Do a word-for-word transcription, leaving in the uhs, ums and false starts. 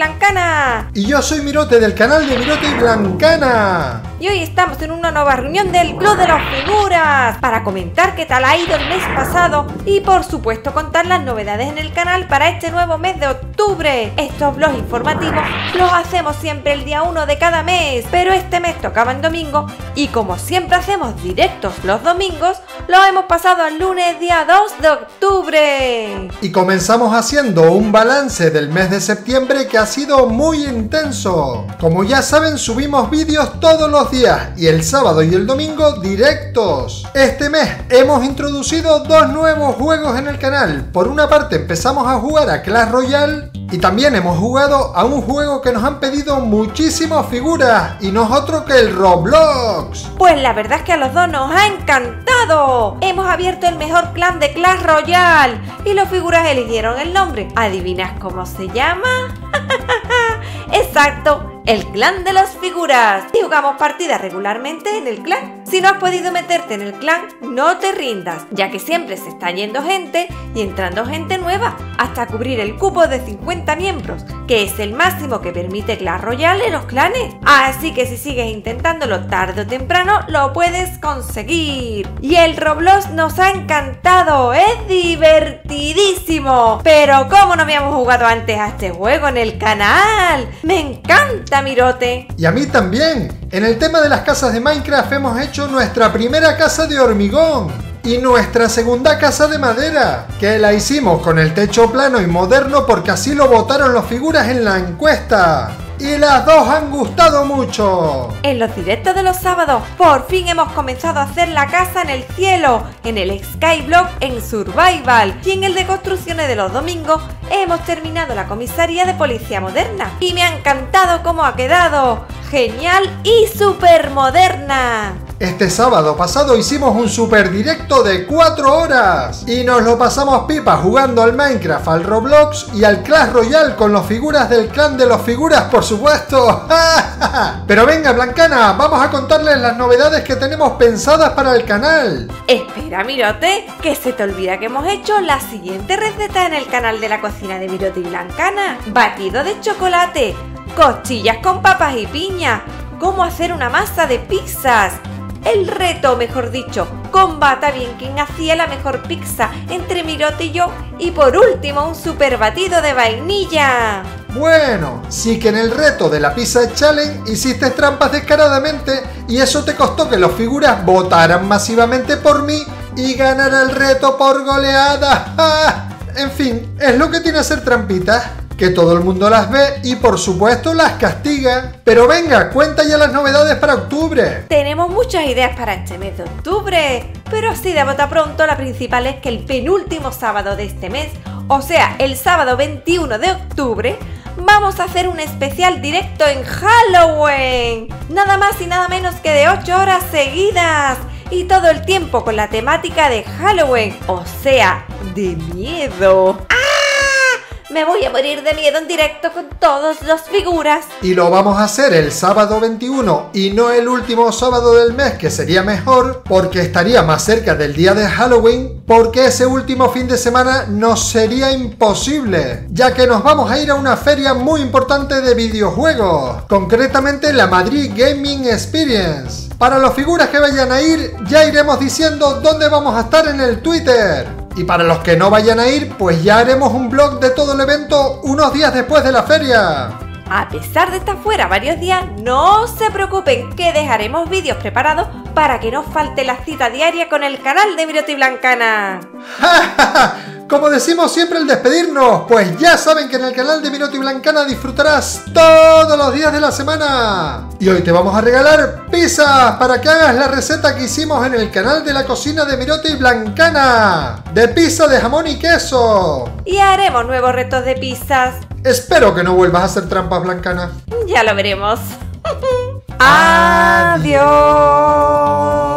Blancana. Y yo soy Mirote del canal de Mirote y Blancana. Y hoy estamos en una nueva reunión del Club de las Figuras para comentar qué tal ha ido el mes pasado y por supuesto contar las novedades en el canal para este nuevo mes de octubre. Estos vlogs informativos los hacemos siempre el día uno de cada mes, pero este mes tocaba en domingo y como siempre hacemos directos los domingos, los hemos pasado al lunes día dos de octubre. Y comenzamos haciendo un balance del mes de septiembre que ha sido muy intenso. Como ya saben, subimos vídeos todos los días y el sábado y el domingo directos. Este mes hemos introducido dos nuevos juegos en el canal. Por una parte empezamos a jugar a Clash Royale y también hemos jugado a un juego que nos han pedido muchísimas figuras y no es otro que el Roblox. Pues la verdad es que a los dos nos ha encantado. Hemos abierto el mejor clan de Clash Royale y los figuras eligieron el nombre. ¿Adivinas cómo se llama? Exacto, el clan de las figuras. Y jugamos partidas regularmente en el clan. Si no has podido meterte en el clan, no te rindas, ya que siempre se está yendo gente y entrando gente nueva hasta cubrir el cupo de cincuenta miembros, que es el máximo que permite Clash Royale en los clanes. Así que si sigues intentándolo tarde o temprano, lo puedes conseguir. Y el Roblox nos ha encantado, es divertidísimo. Pero ¿cómo no habíamos jugado antes a este juego en el canal? Me encanta, Mirote. Y a mí también. En el tema de las casas de Minecraft hemos hecho nuestra primera casa de hormigón y nuestra segunda casa de madera, que la hicimos con el techo plano y moderno porque así lo votaron las figuras en la encuesta. Y las dos han gustado mucho. En los directos de los sábados, por fin hemos comenzado a hacer la casa en el cielo, en el Skyblock en Survival. Y en el de construcciones de los domingos, hemos terminado la comisaría de policía moderna. Y me ha encantado cómo ha quedado. Genial y súper moderna. Este sábado pasado hicimos un super directo de cuatro horas y nos lo pasamos pipa jugando al Minecraft, al Roblox y al Clash Royale con las figuras del clan de los figuras, por supuesto. Pero venga, Blancana, vamos a contarles las novedades que tenemos pensadas para el canal. Espera, Mirote, que se te olvida que hemos hecho la siguiente receta en el canal de la cocina de Mirote y Blancana. Batido de chocolate, costillas con papas y piña, cómo hacer una masa de pizzas. El reto, mejor dicho, combata bien quien hacía la mejor pizza entre Mirote y yo. Y por último, un super batido de vainilla. Bueno, sí que en el reto de la pizza challenge hiciste trampas descaradamente y eso te costó que los figuras votaran masivamente por mí y ganara el reto por goleada. En fin, es lo que tiene hacer trampitas, que todo el mundo las ve y por supuesto las castiga. Pero venga, cuenta ya las novedades para octubre. Tenemos muchas ideas para este mes de octubre, pero así de bote pronto la principal es que el penúltimo sábado de este mes, o sea, el sábado veintiuno de octubre, vamos a hacer un especial directo en Halloween. Nada más y nada menos que de ocho horas seguidas. Y todo el tiempo con la temática de Halloween, o sea, de miedo. ¡Ah! Me voy a morir de miedo en directo con todas las figuras. Y lo vamos a hacer el sábado veintiuno y no el último sábado del mes, que sería mejor porque estaría más cerca del día de Halloween, porque ese último fin de semana nos sería imposible, ya que nos vamos a ir a una feria muy importante de videojuegos, concretamente la Madrid Gaming Experience. Para las figuras que vayan a ir, ya iremos diciendo dónde vamos a estar en el Twitter. Y para los que no vayan a ir, pues ya haremos un vlog de todo el evento unos días después de la feria. A pesar de estar fuera varios días, no se preocupen que dejaremos vídeos preparados para que no falte la cita diaria con el canal de Mirote y Blancana. Como decimos siempre al despedirnos, pues ya saben que en el canal de Mirote y Blancana disfrutarás todos los días de la semana. Y hoy te vamos a regalar pizzas para que hagas la receta que hicimos en el canal de la cocina de Mirote y Blancana, de pizza de jamón y queso. Y haremos nuevos retos de pizzas. Espero que no vuelvas a hacer trampas, Blancana. Ya lo veremos. Adiós.